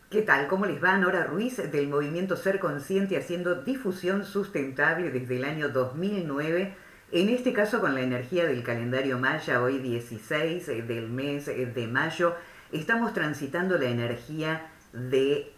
¿Qué tal? ¿Cómo les va? Nora Ruiz del movimiento Ser Consciente haciendo difusión sustentable desde el año 2009, en este caso con la energía del calendario maya, hoy 16 del mes de mayo, estamos transitando la energía de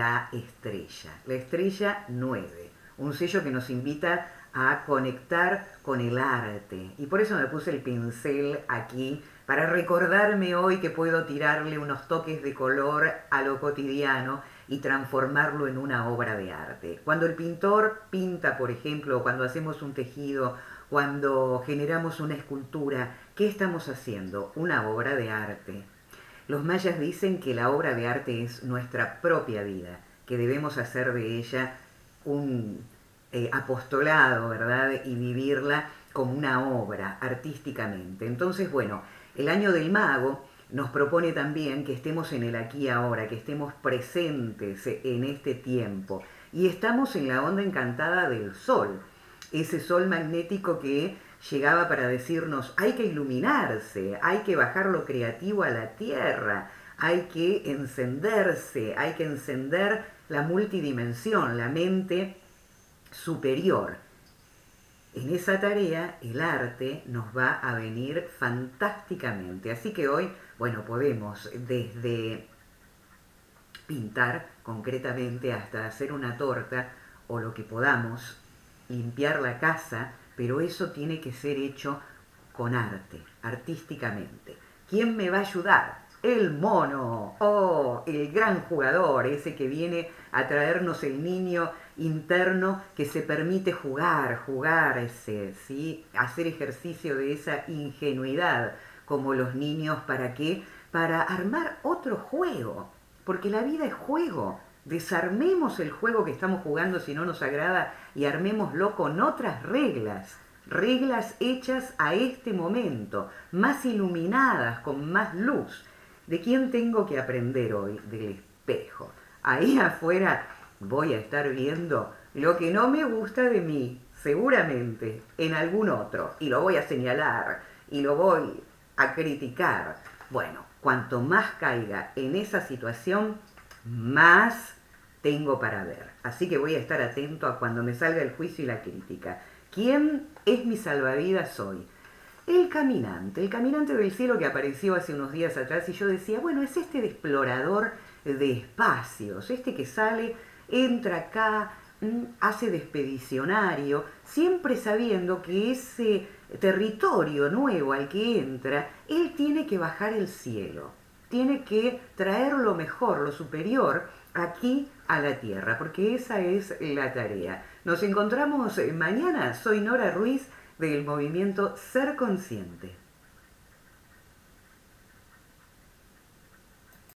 la estrella 9, un sello que nos invita a conectar con el arte. Y por eso me puse el pincel aquí para recordarme hoy que puedo tirarle unos toques de color a lo cotidiano y transformarlo en una obra de arte. Cuando el pintor pinta, por ejemplo, cuando hacemos un tejido, cuando generamos una escultura, ¿qué estamos haciendo? Una obra de arte. Los mayas dicen que la obra de arte es nuestra propia vida, que debemos hacer de ella un apostolado, ¿verdad? Y vivirla como una obra artísticamente. Entonces, bueno, el año del mago nos propone también que estemos en el aquí y ahora, que estemos presentes en este tiempo. Y estamos en la onda encantada del sol, ese sol magnético que llegaba para decirnos hay que iluminarse, hay que bajar lo creativo a la tierra, hay que encenderse, hay que encender la multidimensión, la mente superior. En esa tarea el arte nos va a venir fantásticamente. Así que hoy, bueno, podemos desde pintar concretamente hasta hacer una torta o lo que podamos, limpiar la casa, pero eso tiene que ser hecho con arte, artísticamente. ¿Quién me va a ayudar? El mono, oh, el gran jugador, ese que viene a traernos el niño interno que se permite jugar ese, ¿sí? Hacer ejercicio de esa ingenuidad como los niños, ¿para qué? Para armar otro juego, porque la vida es juego. Desarmemos el juego que estamos jugando si no nos agrada y armémoslo con otras reglas, reglas hechas a este momento, más iluminadas, con más luz. ¿De quién tengo que aprender hoy? Del espejo. Ahí afuera voy a estar viendo lo que no me gusta de mí, seguramente, en algún otro, y lo voy a señalar, y lo voy a criticar. Bueno, cuanto más caiga en esa situación, más tengo para ver. Así que voy a estar atento a cuando me salga el juicio y la crítica. ¿Quién es mi salvavidas hoy? El caminante del cielo que apareció hace unos días atrás y yo decía, bueno, es este de explorador de espacios, este que sale, entra acá, hace de expedicionario, siempre sabiendo que ese territorio nuevo al que entra, él tiene que bajar el cielo, tiene que traer lo mejor, lo superior, aquí a la tierra, porque esa es la tarea. Nos encontramos mañana, soy Nora Ruiz del movimiento Ser Consciente.